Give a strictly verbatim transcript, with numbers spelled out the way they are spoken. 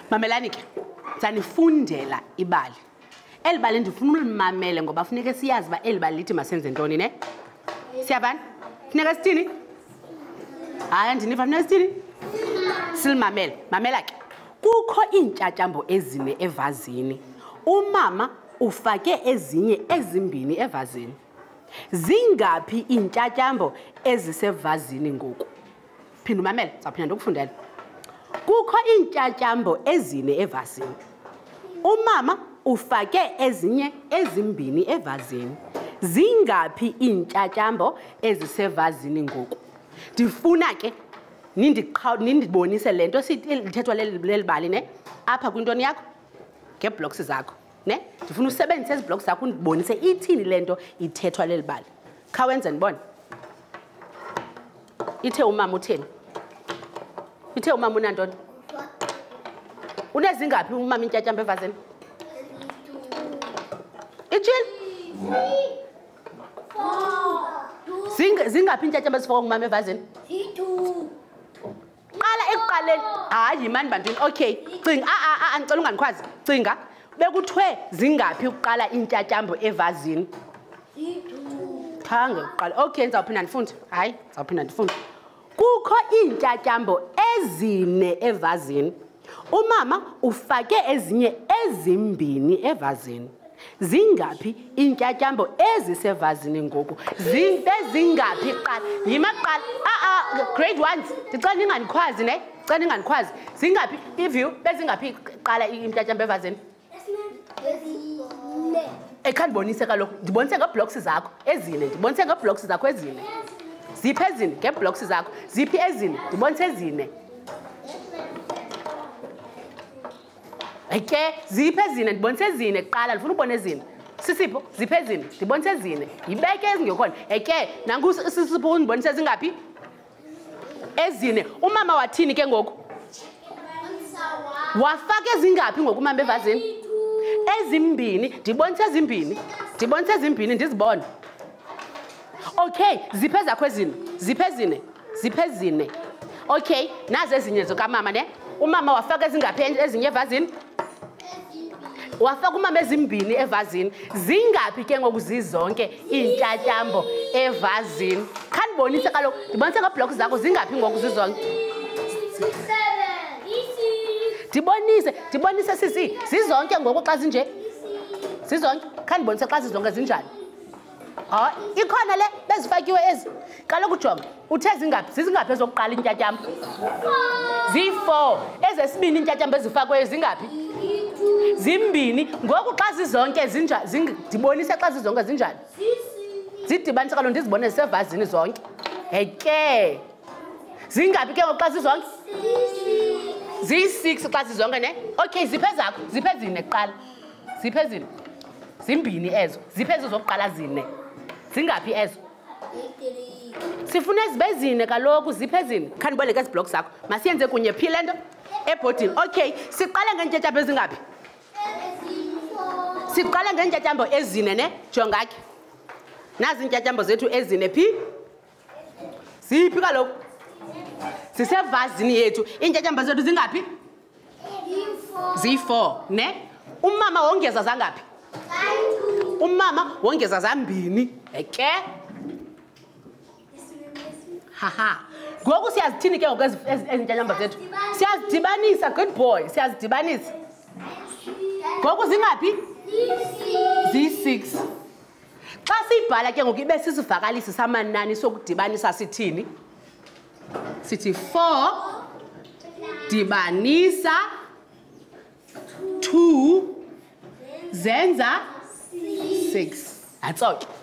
Mamelani ke. Sanifundela ibali. Elibali ndifuna ulimamele ngoba funeka siyazi ba elibali lithi masenze ntoni ne? Siyabana? Funeka sithini? Hayi ndiniva funeka sithini? Silimamele. Mamela ke. Kukho iintyatyambo ezine evazini. Umama ufake ezinye ezimbini evazini. Zingapi iintyatyambo ezisevazini ngoku? Phinda umamele, zawuphinda ndokufundela. Kukho iintyatyambo ezine evazini. Umama ufake ezinye ezimbini evazini. Zingapi iintyatyambo ezisevazini ngoku? Ndifuna ke nindibonise le nto sithethwa leli bali ne apha kwintoni yakho ngeeblocks zakho ne ndifuna usebenzise ezi blocks zakho undibonise ithini le nto ithethwa leli bali. Khawenze ndibone. Ithe umama utheni? Ithe umama unantoni? Unezingaphi umama intyatyambo evazini? Itshile? Zingaphi intyatyambo ezifakwa ngumama evazini? Qala ekuqaleni. Hayi mani bantwini. Okay. Cinga a a andicela ungandikhwazi. Cinga. Bekuthiwe zingaphi ukuqala intyatyambo evazini? Khange uqala. Okay, ndizawuphinda ndifunde. Hayi, ndizawuphinda ndifunde. Kukho iintyatyambo ezine evazini. Umama ufake ezinye ezimbini evazini. Zingaphi iintyatyambo ezisevazini ngoku? Zinto zingaphi qala? Yima qala. A a grade one. Ndicela ningandikhwazi ne? Ndicela ningandikhwazi. Zingaphi iview bezingaphi qala intyatyambo evazini? Ezine. Ekhandibonise kaloku. Ndibonise ngeblocks zakho ezine. Ndibonise ngeblocks zakho ezine. Ziphi ezine ngeblocks zakho? Ziphi ezine? Ndibonise ezine. Eke, ziphi ezine ndibonise ezine kuqala ndifuna ubone ezine. Sisipho, ziphi ezine ndibonise ezine. Yibeke ezingekhona. Eke, nangu sisipho undibonise ezingaphi? Ezine. Umama wathini ke ngoku? Wafaka ezingaphi ngoku umama evazini? Ezimbini. Ndibonise ezimbini. Ndibonise ezimbini ndizibone. Okay, ziphi ezakho ezine? Ziphi ezine? Ziphi ezine? Okay, nazi ezinye zokamama ne? Umama wafaka ezingaphi ezinye evazini? Wafaka umama ezimbini evazini. Zingaphi ke ngoku zizonke iintyatyambo evazini? Khandibonise kaloku. Ndibonise ngeblocks zakho zingaphi ngoku zizonke? Ndibonise, ndibonise sisi. Zizonke ngoku xa zinje? Zizonke. Khandibonise xa zizonke zinjani? Hayi, ikhona le bezifakiwe ezi. Kaloku jonga, uthe zingaphi? Zizingaphi ezokuqala intyatyambo? Zi-four. Ezesibini intyatyambo ezifakweyo zingaphi? Zimbini. Ngoku xa zizonke zinjani? Ndibonise xa zizonke zinjani? Zidibanise kaloku ndizibone zisevazini zonke. Heke. Zingaphi ke ngoku xa zizonke? Ziyi-six xa zizonke ne? Okay, ziphi ezakho? Ziphi ezine kuqala? Ziphi ezine? Zimbini ezo. Ziphi ezo zokuqala zine? Zingaphi ezo? Sifuna zibe zine kaloku ziphi ezine? Khandiboleke ezi blocks zakho. Masiyenze kunye phi le nto? Ebhodini. Okay, siqale ngeentyatyambo ezingaphi? Siqale ngeentyatyambo ezine ne? Jonga ke. Nazi iintyatyambo zethu ezine phi? Ziphi kaloku? Sisevazini yethu. Iintyatyambo zethu zingaphi? Ziyi-four ne? Umama wongeza zangaphi? Umama wongeza zambini. Eke? Haha. Ngoku siyazithini ke ngoku ezintyatyambo zethu? Siyazidibanisa, good boy. Siyazidibanisa. Ngoku zingaphi? Ziyi-six. Xa siyibhala ke ngoku ibe sisivakalisi samanani sokudibanisa sithini? Sithi four dibanisa two zenza six. That's all.